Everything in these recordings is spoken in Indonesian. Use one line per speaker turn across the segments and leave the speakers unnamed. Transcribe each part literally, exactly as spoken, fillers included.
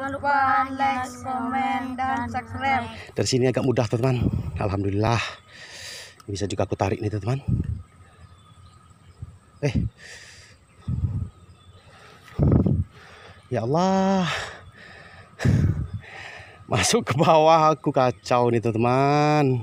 Jangan lupa like, komen, dan subscribe.
Dari sini agak mudah teman-teman. Alhamdulillah. Bisa juga aku tarik nih teman-teman. Eh. Ya Allah. Masuk ke bawah aku kacau nih teman-teman.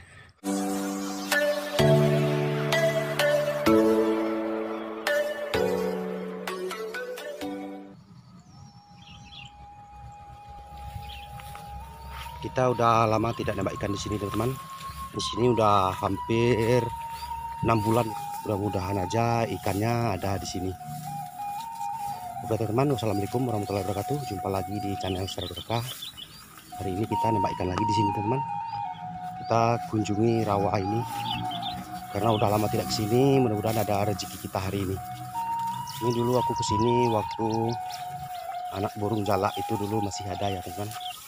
Kita udah lama tidak nembak ikan di sini teman-teman. Di sini udah hampir enam bulan. Mudah-mudahan aja ikannya ada di sini. Oke teman-teman, wassalamualaikum warahmatullahi wabarakatuh. Jumpa lagi di channel Syahrul Berkah. Hari ini kita nembak ikan lagi di sini teman-teman. Kita kunjungi rawa ini karena udah lama tidak kesini. Mudah-mudahan ada rezeki kita hari ini. Ini dulu aku kesini waktu anak burung jalak itu dulu masih ada ya teman-teman.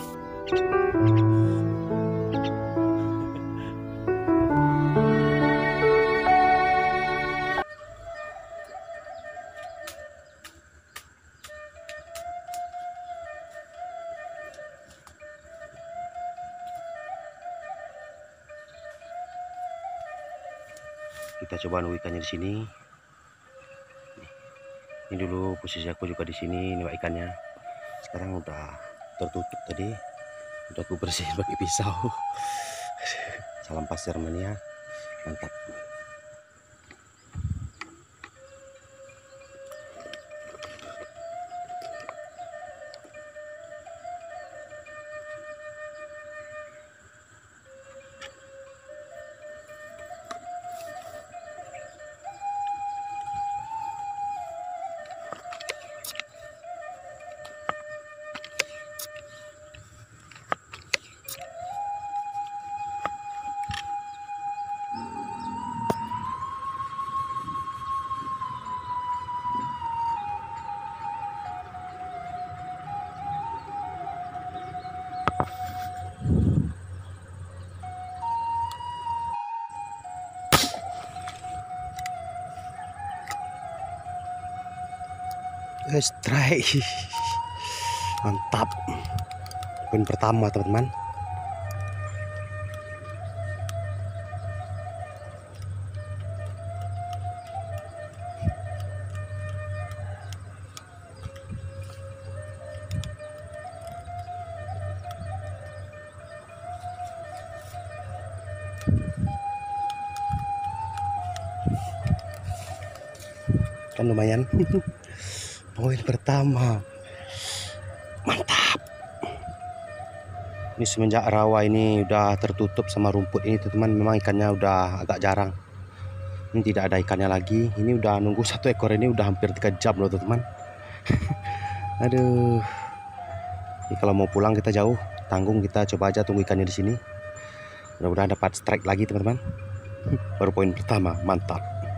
Kita coba nunggu ikannya di sini. Ini dulu posisi aku juga di sini nembak ikannya. Sekarang udah tertutup tadi. Udah aku bersihin pakai pisau. Salam pasir mania. Mantap. Strike. Mantap. Poin pertama teman-teman. Kan lumayan. Poin pertama. Mantap. Ini semenjak rawa ini udah tertutup sama rumput ini teman-teman, memang ikannya udah agak jarang. Ini tidak ada ikannya lagi. Ini udah nunggu satu ekor ini udah hampir tiga jam loh teman-teman. Aduh. Ini kalau mau pulang kita jauh, tanggung kita coba aja tunggu ikannya di sini. Mudah-mudahan dapat strike lagi teman-teman. Baru poin pertama, mantap.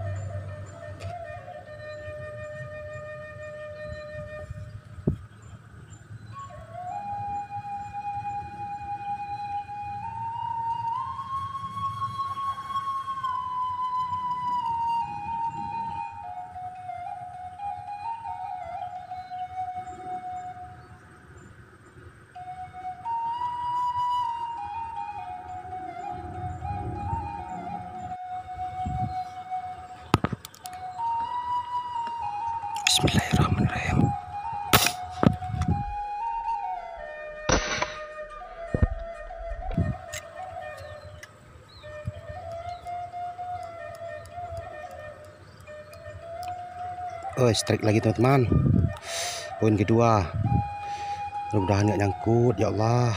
Bismillahirrahmanirrahim. Oh, strike lagi teman-teman. Poin kedua. Mudah-mudahan nggak nyangkut ya Allah.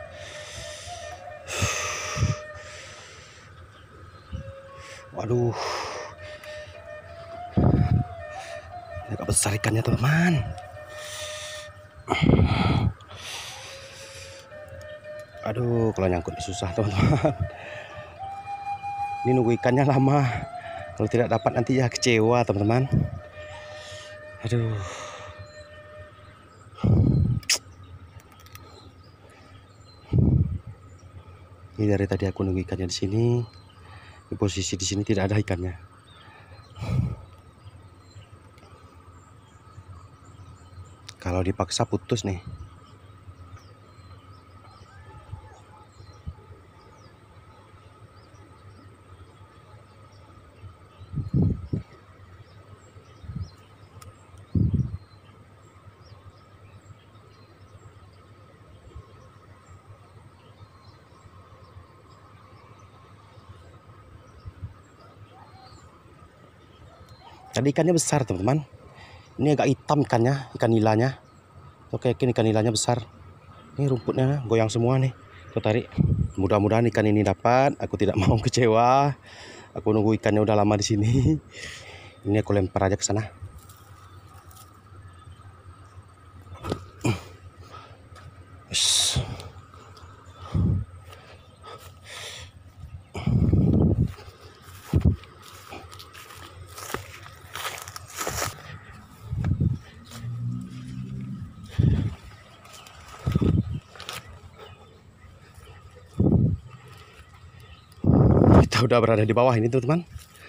Waduh. Agak besar ikannya teman-teman. Aduh, kalau nyangkut susah teman-teman. Ini nunggu ikannya lama. Kalau tidak dapat nanti ya kecewa teman-teman. Aduh. Ini dari tadi aku nunggu ikannya di sini. Di posisi di sini tidak ada ikannya. Kalau dipaksa putus nih. Tadi ikannya besar teman-teman. Ini agak hitam ikannya, ikan nilanya. Oke, yakin ikan nilanya besar. Ini rumputnya goyang semua nih. Aku tarik. Mudah-mudahan ikan ini dapat. Aku tidak mau kecewa. Aku nunggu ikannya udah lama di sini. Ini aku lempar aja ke sana. Yes. Kita udah berada di bawah ini teman-teman.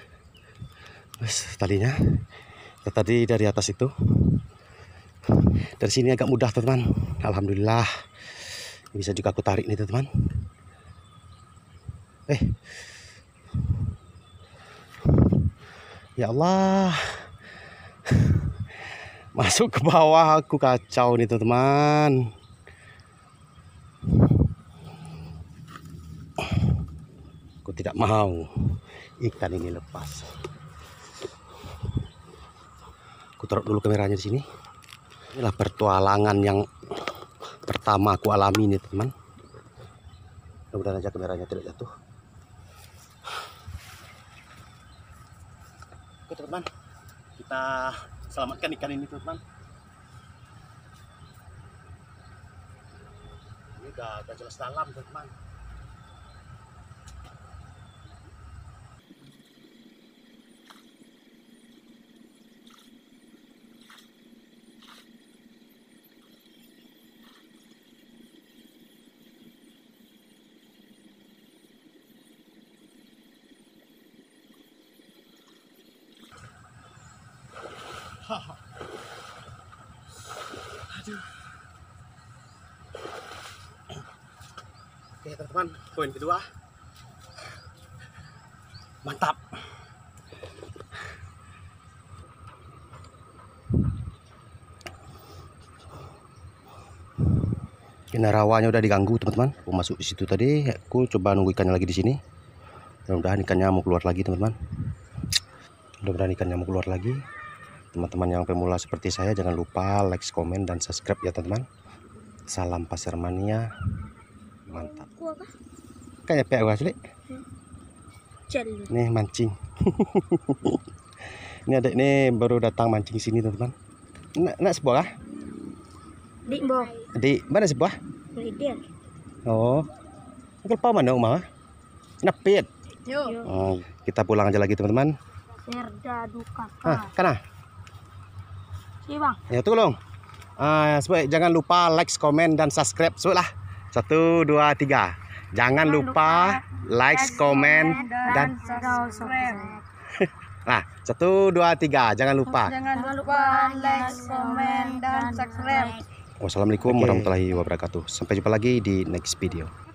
Talinya tadi dari atas itu, dari sini agak mudah teman-teman. Alhamdulillah bisa juga aku tarik nih teman-teman. Eh ya Allah, masuk ke bawah, aku kacau nih teman-teman. Aku tidak mau ikan ini lepas. Aku taruh dulu kameranya di sini. Inilah pertualangan yang pertama aku alami nih teman. Mudah-mudahan aja kameranya tidak jatuh. Oke teman-teman, kita selamatkan ikan ini teman-teman. Ini udah, udah jelas dalam teman-teman. Aduh. Oke teman-teman, poin kedua. Mantap. Ini rawanya udah diganggu teman-teman. Aku masuk di situ tadi, aku coba nunggu ikannya lagi di sini. Mudah-mudahan ikannya mau keluar lagi teman-teman. Mudah-mudahan ikannya mau keluar lagi. Teman-teman yang pemula seperti saya, jangan lupa like, komen, dan subscribe ya teman-teman. Salam pasar mania. Mantap. Kayak pek gua asli. Nih mancing. Ini adik ini baru datang mancing sini teman-teman. Nak, nak sebuah kah?
Dik boh.
Adik, mana sebuah?
Lidir.
Oh. Kalau pau mana umah? Napit.
Yo.
Oh, kita pulang aja lagi teman-teman.
Serda duka.
Ah, kana?
Si bang.
Ya tolong. Ah, supaya jangan lupa like, komen, dan subscribe. Sudah. Satu, dua, tiga. Jangan lupa like, komen, dan
subscribe.
nah, satu, dua, tiga. Jangan lupa.
Jangan lupa like, komen, dan subscribe.
Wassalamualaikum warahmatullahi wabarakatuh. Sampai jumpa lagi di next video.